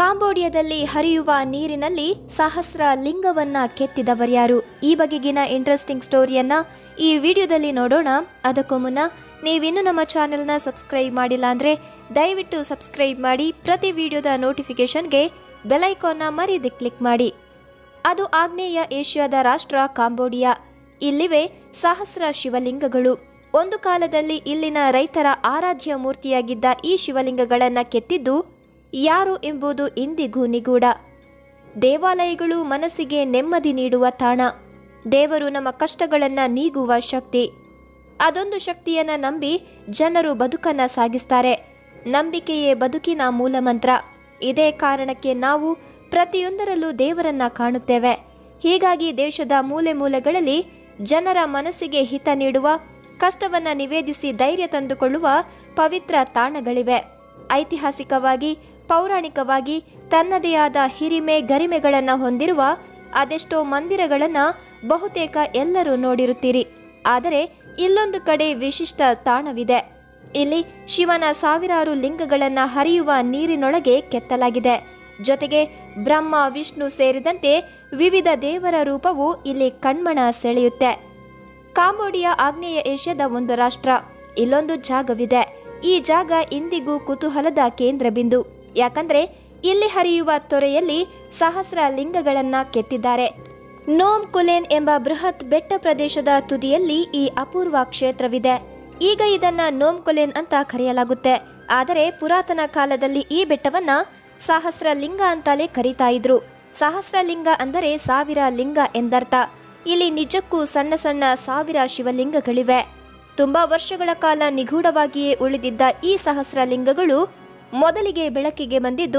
ಕಾಂಬೋಡಿಯಾದಲ್ಲಿ ಹರಿಯುವ ನೀರಿನಲ್ಲಿ ಸಹಸ್ರ ಲಿಂಗವನ್ನ ಕೆತ್ತಿದವರ್ಯಾರು? ಈ ಬಗೆಗಿನ ಇಂಟ್ರೆಸ್ಟಿಂಗ್ ಸ್ಟೋರಿಯನ್ನ ಈ ವಿಡಿಯೋದಲ್ಲಿ ನೋಡೋಣ. ಅದಕ್ಕೂ ಮುನ್ನ ನೀವಿನ್ನೂ ನಮ್ಮ ಚಾನೆಲ್ನ ಸಬ್ಸ್ಕ್ರೈಬ್ ಮಾಡಿಲ್ಲ ಅಂದರೆ ದಯವಿಟ್ಟು ಸಬ್ಸ್ಕ್ರೈಬ್ ಮಾಡಿ. ಪ್ರತಿ ವಿಡಿಯೋದ ನೋಟಿಫಿಕೇಶನ್ಗೆ ಬೆಲ್ ಐಕಾನ್ನ ಮರೀದೆ ಕ್ಲಿಕ್ ಮಾಡಿ. ಅದು ಆಗ್ನೇಯ ಏಷ್ಯಾದ ರಾಷ್ಟ್ರ ಕಾಂಬೋಡಿಯಾ. ಇಲ್ಲಿವೆ ಸಹಸ್ರ ಶಿವಲಿಂಗಗಳು. ಒಂದು ಕಾಲದಲ್ಲಿ ಇಲ್ಲಿನ ರೈತರ ಆರಾಧ್ಯ ಮೂರ್ತಿಯಾಗಿದ್ದ ಈ ಶಿವಲಿಂಗಗಳನ್ನು ಕೆತ್ತಿದ್ದು ಯಾರು ಎಂಬುದು ಇಂದಿಗೂ ನಿಗೂಢ. ದೇವಾಲಯಗಳು ಮನಸ್ಸಿಗೆ ನೆಮ್ಮದಿ ನೀಡುವ ತಾಣ. ದೇವರು ನಮ್ಮ ಕಷ್ಟಗಳನ್ನು ನೀಗುವ ಶಕ್ತಿ. ಅದೊಂದು ಶಕ್ತಿಯನ್ನು ನಂಬಿ ಜನರು ಬದುಕನ್ನು ಸಾಗಿಸ್ತಾರೆ. ನಂಬಿಕೆಯೇ ಬದುಕಿನ ಮೂಲಮಂತ್ರ. ಇದೇ ಕಾರಣಕ್ಕೆ ನಾವು ಪ್ರತಿಯೊಂದರಲ್ಲೂ ದೇವರನ್ನ ಕಾಣುತ್ತೇವೆ. ಹೀಗಾಗಿ ದೇಶದ ಮೂಲೆ ಮೂಲೆಗಳಲ್ಲಿ ಜನರ ಮನಸ್ಸಿಗೆ ಹಿತ ನೀಡುವ, ಕಷ್ಟವನ್ನು ನಿವೇದಿಸಿ ಧೈರ್ಯ ತಂದುಕೊಳ್ಳುವ ಪವಿತ್ರ ತಾಣಗಳಿವೆ. ಐತಿಹಾಸಿಕವಾಗಿ, ಪೌರಾಣಿಕವಾಗಿ ತನ್ನದೇ ಆದ ಹಿರಿಮೆ ಗರಿಮೆಗಳನ್ನು ಹೊಂದಿರುವ ಅದೆಷ್ಟೋ ಮಂದಿರಗಳನ್ನು ಬಹುತೇಕ ಎಲ್ಲರೂ ನೋಡಿರುತ್ತೀರಿ. ಆದರೆ ಇಲ್ಲೊಂದು ಕಡೆ ವಿಶಿಷ್ಟ ತಾಣವಿದೆ. ಇಲ್ಲಿ ಶಿವನ ಸಾವಿರಾರು ಲಿಂಗಗಳನ್ನು ಹರಿಯುವ ನೀರಿನೊಳಗೆ ಕೆತ್ತಲಾಗಿದೆ. ಜೊತೆಗೆ ಬ್ರಹ್ಮ, ವಿಷ್ಣು ಸೇರಿದಂತೆ ವಿವಿಧ ದೇವರ ರೂಪವು ಇಲ್ಲಿ ಕಣ್ಮಣ ಸೆಳೆಯುತ್ತೆ. ಕಾಂಬೋಡಿಯಾ ಆಗ್ನೇಯ ಏಷ್ಯಾದ ಒಂದು ರಾಷ್ಟ್ರ. ಇಲ್ಲೊಂದು ಜಾಗವಿದೆ. ಈ ಜಾಗ ಇಂದಿಗೂ ಕುತೂಹಲದ ಕೇಂದ್ರ ಬಿಂದು. ಯಾಕಂದ್ರೆ ಇಲ್ಲಿ ಹರಿಯುವ ತೊರೆಯಲ್ಲಿ ಸಹಸ್ರ ಲಿಂಗಗಳನ್ನ ಕೆತ್ತಿದ್ದಾರೆ. ನೋಮ್ ಕುಲೇನ್ ಎಂಬ ಬೃಹತ್ ಬೆಟ್ಟ ಪ್ರದೇಶದ ತುದಿಯಲ್ಲಿ ಈ ಅಪೂರ್ವ ಕ್ಷೇತ್ರವಿದೆ. ಈಗ ಇದನ್ನ ನೋಮ್ ಕುಲೇನ್ ಅಂತ ಕರೆಯಲಾಗುತ್ತೆ. ಆದರೆ ಪುರಾತನ ಕಾಲದಲ್ಲಿ ಈ ಬೆಟ್ಟವನ್ನ ಸಹಸ್ರ ಲಿಂಗ ಅಂತಲೇ ಕರೀತಾ ಇದ್ರು. ಸಹಸ್ರ ಲಿಂಗ ಅಂದರೆ ಸಾವಿರ ಲಿಂಗ ಎಂದರ್ಥ. ಇಲ್ಲಿ ನಿಜಕ್ಕೂ ಸಣ್ಣ ಸಣ್ಣ ಸಾವಿರ ಶಿವಲಿಂಗಗಳಿವೆ. ತುಂಬಾ ವರ್ಷಗಳ ಕಾಲ ನಿಗೂಢವಾಗಿಯೇ ಉಳಿದಿದ್ದ ಈ ಸಹಸ್ರ ಲಿಂಗಗಳು ಮೊದಲಿಗೆ ಬೆಳಕಿಗೆ ಬಂದಿದ್ದು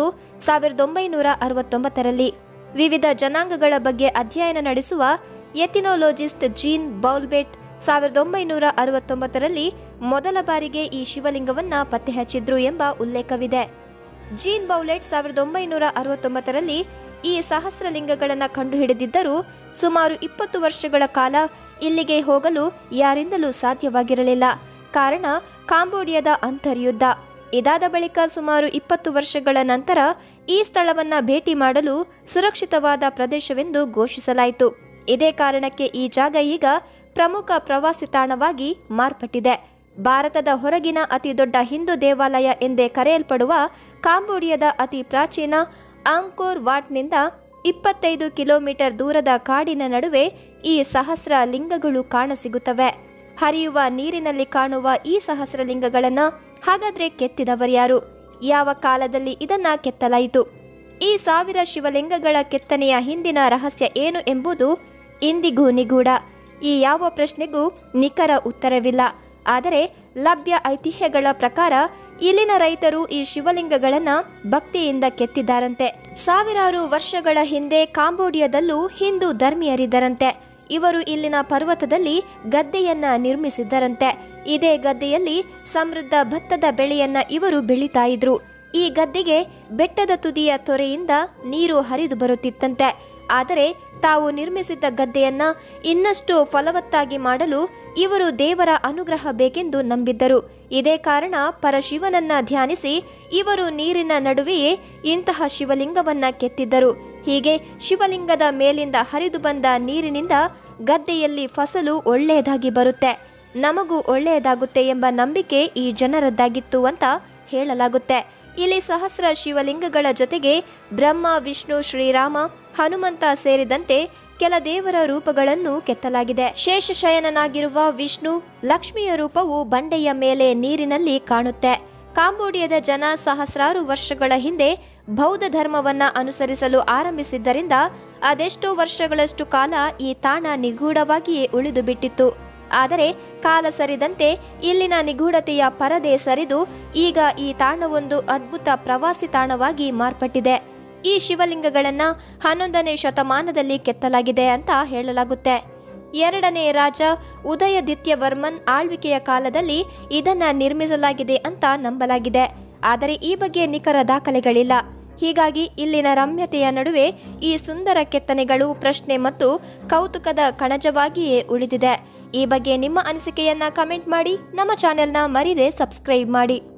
1969ರಲ್ಲಿ. ವಿವಿಧ ಜನಾಂಗಗಳ ಬಗ್ಗೆ ಅಧ್ಯಯನ ನಡೆಸುವ ಎಥಿನೋಲಜಿಸ್ಟ್ ಜೀನ್ ಬೌಲ್ಬೆಟ್ 1969ರಲ್ಲಿ ಮೊದಲ ಬಾರಿಗೆ ಈ ಶಿವಲಿಂಗವನ್ನ ಪತ್ತೆ ಹಚ್ಚಿದ್ರು ಎಂಬ ಉಲ್ಲೇಖವಿದೆ. ಜೀನ್ ಬೌಲೆಟ್ 1969ರಲ್ಲಿ ಈ ಸಹಸ್ರಲಿಂಗಗಳನ್ನು ಕಂಡುಹಿಡಿದಿದ್ದರೂ ಸುಮಾರು 20 ವರ್ಷಗಳ ಕಾಲ ಇಲ್ಲಿಗೆ ಹೋಗಲು ಯಾರಿಂದಲೂ ಸಾಧ್ಯವಾಗಿರಲಿಲ್ಲ. ಕಾರಣ ಕಾಂಬೋಡಿಯಾದ ಅಂತರ್ಯುದ್ಧ. ಇದಾದ ಬಳಿಕ ಸುಮಾರು 20 ವರ್ಷಗಳ ನಂತರ ಈ ಸ್ಥಳವನ್ನ ಭೇಟಿ ಮಾಡಲು ಸುರಕ್ಷಿತವಾದ ಪ್ರದೇಶವೆಂದು ಘೋಷಿಸಲಾಯಿತು. ಇದೇ ಕಾರಣಕ್ಕೆ ಈ ಜಾಗ ಈಗ ಪ್ರಮುಖ ಪ್ರವಾಸಿ ತಾಣವಾಗಿ ಮಾರ್ಪಟ್ಟಿದೆ. ಭಾರತದ ಹೊರಗಿನ ಅತಿ ದೊಡ್ಡ ಹಿಂದೂ ದೇವಾಲಯ ಎಂದೇ ಕರೆಯಲ್ಪಡುವ ಕಾಂಬೋಡಿಯಾದ ಅತಿ ಪ್ರಾಚೀನ ಆಂಕೋರ್ ವಾಟ್ನಿಂದ 25 ಕಿಲೋಮೀಟರ್ ದೂರದ ಕಾಡಿನ ನಡುವೆ ಈ ಸಹಸ್ರ ಲಿಂಗಗಳು ಕಾಣಸಿಗುತ್ತವೆ. ಹರಿಯುವ ನೀರಿನಲ್ಲಿ ಕಾಣುವ ಈ ಸಹಸ್ರ ಲಿಂಗಗಳನ್ನು ಹಾಗಾದ್ರೆ ಕೆತ್ತಿದವರ್ಯಾರು? ಯಾವ ಕಾಲದಲ್ಲಿ ಇದನ್ನ ಕೆತ್ತಲಾಯಿತು? ಈ ಸಾವಿರ ಶಿವಲಿಂಗಗಳ ಕೆತ್ತನೆಯ ಹಿಂದಿನ ರಹಸ್ಯ ಏನು ಎಂಬುದು ಇಂದಿಗೂ ನಿಗೂಢ. ಈ ಯಾವ ಪ್ರಶ್ನೆಗೂ ನಿಖರ ಉತ್ತರವಿಲ್ಲ. ಆದರೆ ಲಭ್ಯ ಐತಿಹ್ಯಗಳ ಪ್ರಕಾರ ಇಲ್ಲಿನ ರೈತರು ಈ ಶಿವಲಿಂಗಗಳನ್ನು ಭಕ್ತಿಯಿಂದ ಕೆತ್ತಿದ್ದಾರಂತೆ. ಸಾವಿರಾರು ವರ್ಷಗಳ ಹಿಂದೆ ಕಾಂಬೋಡಿಯಾದಲ್ಲೂ ಹಿಂದೂ ಧರ್ಮೀಯರಿದ್ದರಂತೆ. ಇವರು ಇಲ್ಲಿನ ಪರ್ವತದಲ್ಲಿ ಗದ್ದೆಯನ್ನ ನಿರ್ಮಿಸಿದ್ದರಂತೆ. ಇದೇ ಗದ್ದೆಯಲ್ಲಿ ಸಮೃದ್ಧ ಭತ್ತದ ಬೆಳೆಯನ್ನ ಇವರು ಬೆಳೀತಾ ಇದ್ರು. ಈ ಗದ್ದೆಗೆ ಬೆಟ್ಟದ ತುದಿಯ ತೊರೆಯಿಂದ ನೀರು ಹರಿದು ಬರುತ್ತಿತ್ತಂತೆ. ಆದರೆ ತಾವು ನಿರ್ಮಿಸಿದ್ದ ಗದ್ದೆಯನ್ನ ಇನ್ನಷ್ಟು ಫಲವತ್ತಾಗಿ ಮಾಡಲು ಇವರು ದೇವರ ಅನುಗ್ರಹ ಬೇಕೆಂದು ನಂಬಿದ್ದರು. ಇದೇ ಕಾರಣ ಪರಶಿವನನ್ನ ಧ್ಯಾನಿಸಿ ಇವರು ನೀರಿನ ನಡುವೆಯೇ ಇಂತಹ ಶಿವಲಿಂಗವನ್ನ ಕೆತ್ತಿದ್ದರು. ಹೀಗೆ ಶಿವಲಿಂಗದ ಮೇಲಿಂದ ಹರಿದು ಬಂದ ನೀರಿನಿಂದ ಗದ್ದೆಯಲ್ಲಿ ಫಸಲು ಒಳ್ಳೆಯದಾಗಿ ಬರುತ್ತೆ, ನಮಗೂ ಒಳ್ಳೆಯದಾಗುತ್ತೆ ಎಂಬ ನಂಬಿಕೆ ಈ ಜನರದ್ದಾಗಿತ್ತು ಅಂತ ಹೇಳಲಾಗುತ್ತೆ. ಇಲ್ಲಿ ಸಹಸ್ರ ಶಿವಲಿಂಗಗಳ ಜೊತೆಗೆ ಬ್ರಹ್ಮ, ವಿಷ್ಣು, ಶ್ರೀರಾಮ, ಹನುಮಂತ ಸೇರಿದಂತೆ ಕೆಲ ದೇವರ ರೂಪಗಳನ್ನು ಕೆತ್ತಲಾಗಿದೆ. ಶೇಷಶಯನನಾಗಿರುವ ವಿಷ್ಣು, ಲಕ್ಷ್ಮಿಯ ರೂಪವು ಬಂಡೆಯ ಮೇಲೆ ನೀರಿನಲ್ಲಿ ಕಾಣುತ್ತೆ. ಕಾಂಬೋಡಿಯಾದ ಜನ ಸಹಸ್ರಾರು ವರ್ಷಗಳ ಹಿಂದೆ ಬೌದ್ಧ ಧರ್ಮವನ್ನ ಅನುಸರಿಸಲು ಆರಂಭಿಸಿದ್ದರಿಂದ ಅದೆಷ್ಟೋ ವರ್ಷಗಳಷ್ಟು ಕಾಲ ಈ ತಾಣ ನಿಗೂಢವಾಗಿಯೇ ಉಳಿದು ಬಿಟ್ಟಿತ್ತು. ಆದರೆ ಕಾಲ ಸರಿದಂತೆ ಇಲ್ಲಿನ ನಿಗೂಢತೆಯ ಪರದೆ ಸರಿದು ಈಗ ಈ ತಾಣವೊಂದು ಅದ್ಭುತ ಪ್ರವಾಸಿ ತಾಣವಾಗಿ ಮಾರ್ಪಟ್ಟಿದೆ. ಈ ಶಿವಲಿಂಗಗಳನ್ನು 11ನೇ ಶತಮಾನದಲ್ಲಿ ಕೆತ್ತಲಾಗಿದೆ ಅಂತ ಹೇಳಲಾಗುತ್ತೆ. 2ನೇ ರಾಜ ಉದಯದಿತ್ಯವರ್ಮನ್ ಆಳ್ವಿಕೆಯ ಕಾಲದಲ್ಲಿ ಇದನ್ನ ನಿರ್ಮಿಸಲಾಗಿದೆ ಅಂತ ನಂಬಲಾಗಿದೆ. ಆದರೆ ಈ ಬಗ್ಗೆ ನಿಖರ ದಾಖಲೆಗಳಿಲ್ಲ. ಹೀಗಾಗಿ ಇಲ್ಲಿನ ರಮ್ಯತೆಯ ನಡುವೆ ಈ ಸುಂದರ ಕೆತ್ತನೆಗಳು ಪ್ರಶ್ನೆ ಮತ್ತು ಕೌತುಕದ ಕಣಜವಾಗಿಯೇ ಉಳಿದಿದೆ. ಈ ಬಗ್ಗೆ ನಿಮ್ಮ ಅನಿಸಿಕೆಯನ್ನ ಕಮೆಂಟ್ ಮಾಡಿ. ನಮ್ಮ ಚಾನೆಲ್ನ ಮರೀದೆ ಸಬ್ಸ್ಕ್ರೈಬ್ ಮಾಡಿ.